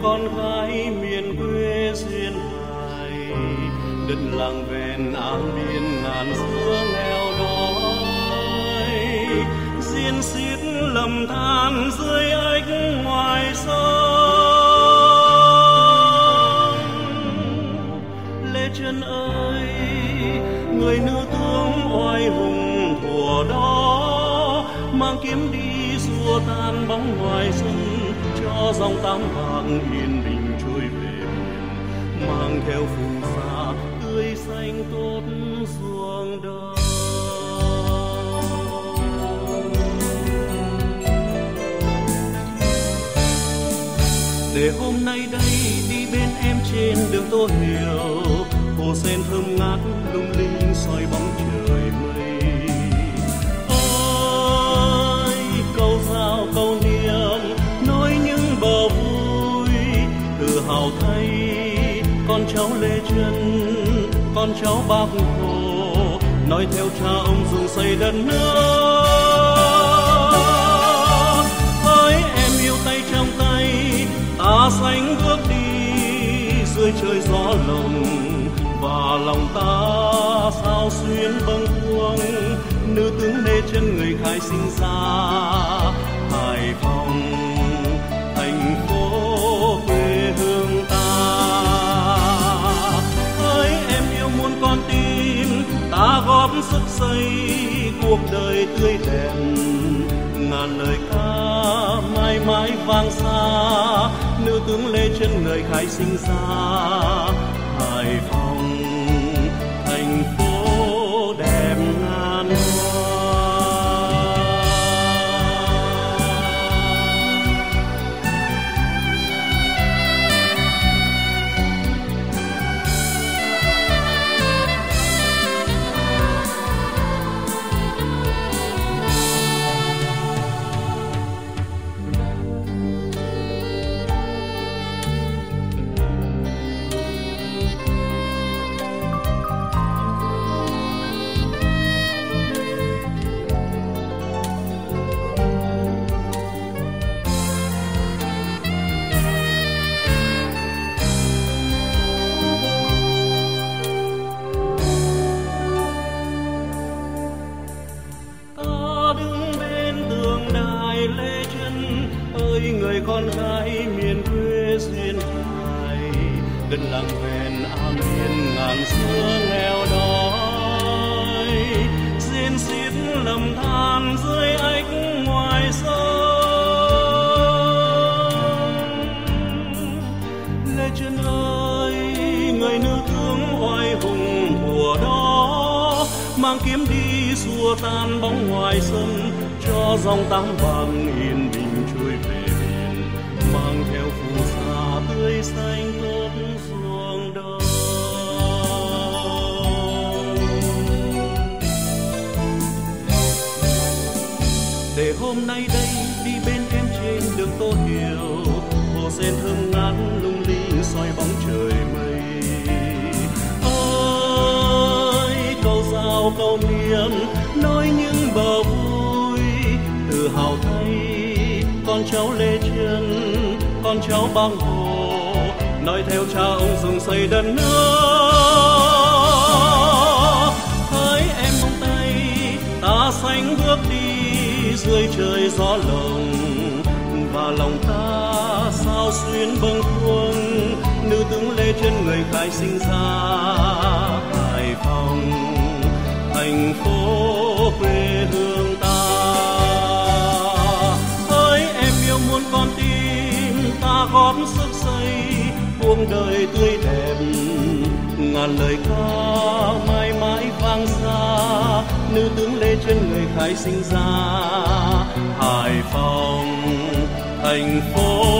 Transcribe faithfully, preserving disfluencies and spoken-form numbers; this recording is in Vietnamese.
con gái miền quê duyên hải, đất làng ven áng biên ngàn xưa nghèo đói, xiên xiết lầm than dưới ánh ngoài sông. Lê Chân ơi, người nữ tướng oai hùng thuở đó, mang kiếm đi xua tan bóng ngoài sân, cho dòng tám vàng yên bình trôi về miền, mang theo phù sa tươi xanh tốt ruộng đời. Để hôm nay đây đi bên em trên đường Tô Hiểu, hồ sen thơm ngát lung linh soi bóng trời mây. Ôi câu giao câu niệm nói những bờ vui, tự hào thay con cháu Lê Chân, con cháu Bác Hồ, nói theo cha ông dùng xây đất nước. Hỡi em yêu tay trong tay, ta sánh bước đi dưới trời gió lồng, và lòng ta sao xuyên bâng khuâng, nữ tướng Lê Chân người khai sinh ra Hải Phòng, thành phố quê hương ta. Hỡi em yêu muôn con tim, ta góp sức xây cuộc đời tươi đẹp, ngàn lời ca mãi mãi vang xa, nữ tướng Lê Chân người khai sinh ra Hải Phòng, thành phố đẹp ngàn hoa. Con gái miền quê duyên hải, đất làng ven áng biên ngàn xưa nghèo đói, xiên xiết lầm than dưới ánh ngoài sông. Lê Chân ơi, người nữ tướng oai hùng thuở đó, mang kiếm đi xua tan bóng ngoài sân, cho dòng tám vàng yên bình trôi về, mang theo phù sa tươi xanh tốt ruộng đời. Để hôm nay đây đi bên em trên đường Tô Hiểu, hồ sen thơm ngát lung linh soi bóng trời mây. Ôi câu giao câu niệm nói những bờ vui, tự hào thay con cháu Lê Chân, con cháu Bác Hồ, nói theo cha ông dùng xây đất nước. Hỡi em buông tay, ta sánh bước đi dưới trời gió lồng, và lòng ta sao xuyên bâng khuâng, nữ tướng Lê Chân người khai sinh ra Hải Phòng, thành phố quê hương ta. Muôn con tim ta góp sức xây cuộc đời tươi đẹp, ngàn lời ca mãi mãi vang xa, nữ tướng Lê Chân người khai sinh ra Hải Phòng, thành phố